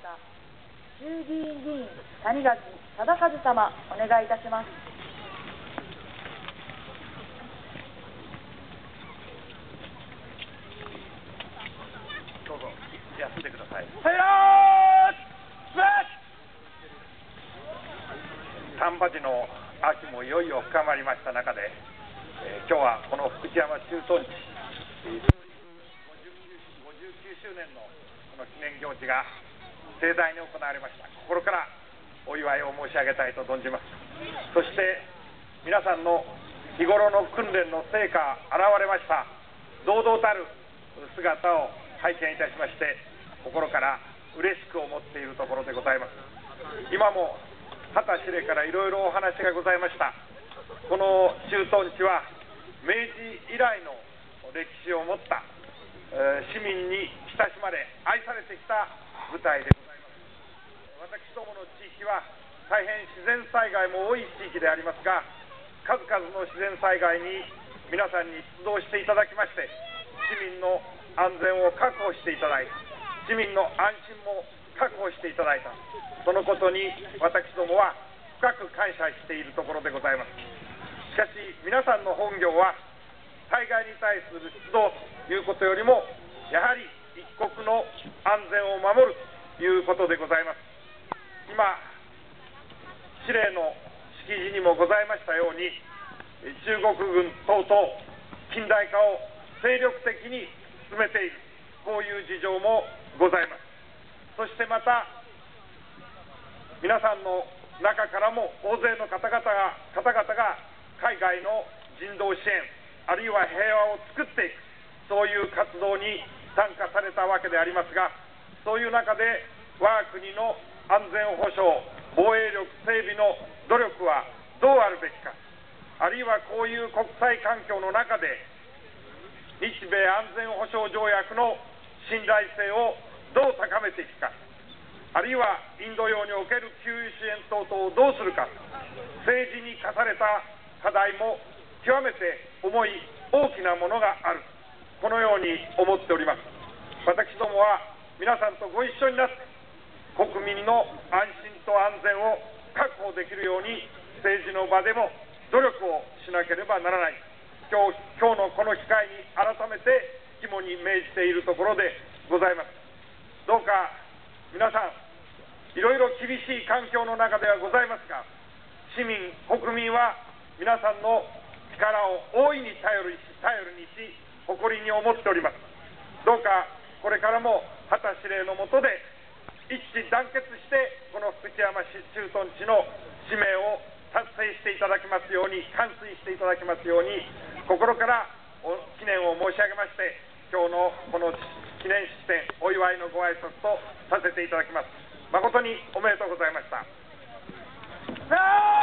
か衆議院議員谷垣忠和様、お願いいたします。 どうぞ休んでください。丹波寺の秋もいよいよ深まりました中で、今日はこの福知山駐屯地59周年のこの記念行事が盛大に行われました。心からお祝いを申し上げたいと存じます。そして皆さんの日頃の訓練の成果現れました堂々たる姿を拝見いたしまして、心から嬉しく思っているところでございます。今も畑司令からいろいろお話がございました。この駐屯地は明治以来の歴史を持った、市民に親しまれ愛されてきた舞台でございます。私どもの地域は大変自然災害も多い地域でありますが、数々の自然災害に皆さんに出動していただきまして、市民の安全を確保していただいた、市民の安心も確保していただいた、そのことに私どもは深く感謝しているところでございます。しかし皆さんの本業は災害に対する出動ということよりも、やはり一国の安全を守るということでございます。今司令の式辞にもございましたように、中国軍等々近代化を精力的に進めている、こういう事情もございます。そしてまた皆さんの中からも大勢の方々が海外の人道支援、あるいは平和を作っていく、そういう活動に参加されたわけでありますが、そういう中で我が国の安全保障、防衛力整備の努力はどうあるべきか、あるいはこういう国際環境の中で日米安全保障条約の信頼性をどう高めていくか、あるいはインド洋における給油支援等々をどうするか、政治に課された課題も極めて重い大きなものがある、このように思っております。私どもは皆さんとご一緒になって国民の安心と安全を確保できるように政治の場でも努力をしなければならない、今日のこの機会に改めて肝に銘じているところでございます。どうか皆さん、いろいろ厳しい環境の中ではございますが、市民国民は皆さんの力を大いに頼りにし誇りに思っております。どうかこれからも畑司令の下で一致団結してこの福知山市駐屯地の使命を達成していただきますように、完遂していただきますように心から記念を申し上げまして、今日のこの記念式典お祝いのご挨拶とさせていただきます。誠におめでとうございました。